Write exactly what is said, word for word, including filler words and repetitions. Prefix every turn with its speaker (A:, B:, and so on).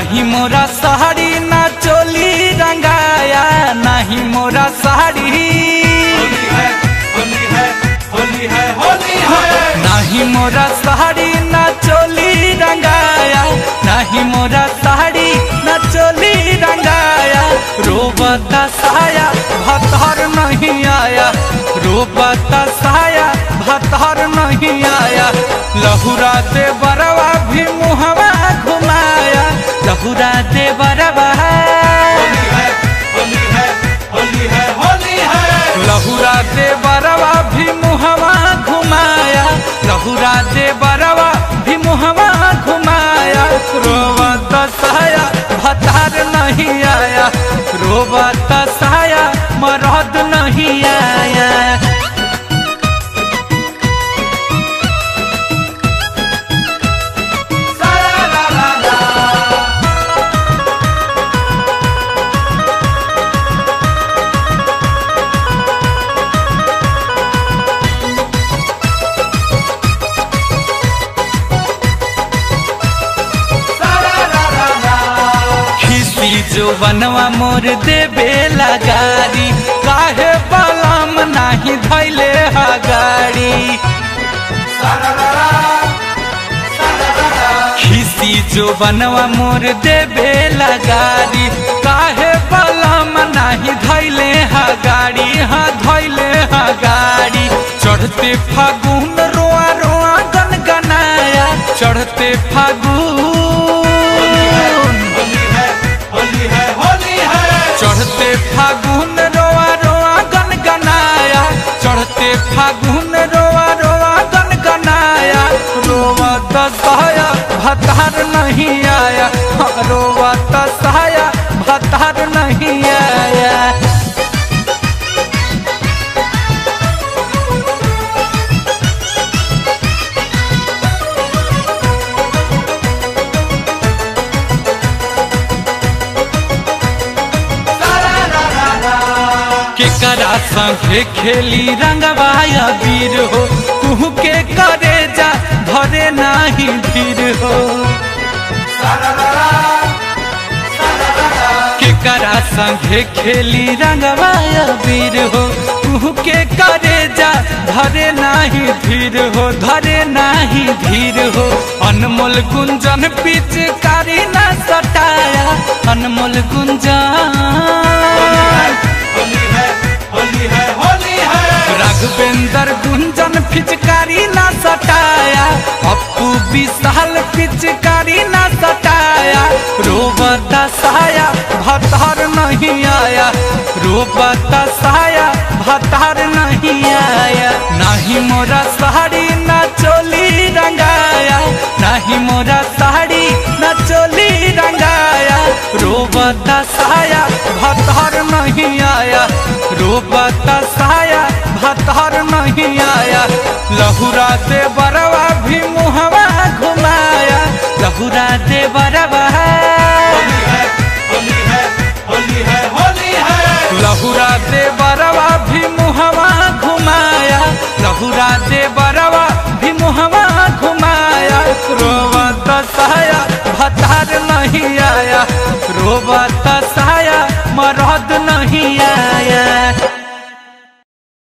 A: नहीं मोरा साड़ी ना चोली रंगाया, नहीं मोरा साड़ी
B: होली है होली है होली है होली है।
A: नहीं मोरा साड़ी ना चोली रंगाया, नहीं मोरा साड़ी ना चोली रंगाया। रोबता साया भतर नहीं आया, रोबता साया भतर नहीं आया। लहुरा दे बरवा भी मुहवा घुमाया, लहुरा दे बरवा
B: होली है होली है होली है होली है।
A: लहुरा दे बरवा भी मुहवा घुमाया, लहुरा दे बरवा भी मुहवा घुमाया। रोबत साया भतार नहीं आया, रोबत साया मरद नहीं आया। जो बनवा मोर देबे लगारी, काहे बलम नहीं धैले हगारी। खिसी जो बनवा मोर देबे लगारी, काहे बलम नहीं धैले हगारी। हाँ धैले हगारी। चढ़ते फागुन रोआ रोआ गनगनाया, चढ़ते फागुन चढ़ते फागुन रोआ रोआ गनगनाया, चढ़ते फागुन रोआ रोआ गनगनाया। रोवत साया भतार नहीं आया, रोवत साया भतार नहीं आया। केकरा संगे खेली रंगवाया वीर हो, कुहू के करे जा भरे नाही धीर हो। केकरा संगे खेली रंगवाया वीर हो, कुहू के करे जा धरे नाही धीर हो, धरे नाही धीर हो। अनमोल गुंजन पिचकारी ना सटाया, अनमोल गुंजन
B: होली है होली है।
A: राघवेंद्र गुंजन पिचकारी ना सटाया, अपू विशाल पिचकारी ना सटाया। रोबता साया भतार नहीं आया, रोबता साया भतार नहीं आया। नहीं मोरा साड़ी ना चोली रंगाया, नहीं मोरा साड़ी ना चोली रंगाया। रोबता साया भतार नहीं आया, रोबता साया भतार नहीं आया। लहुरा दे बरवा भी मुहवा घुमाया, लहुरा दे बरवा
B: होली है होली है होली है होली है।
A: लहुरा दे बरवा भी मुहवा घुमाया, लहुरा दे बरवा भी मुहवा घुमाया। रोबत साया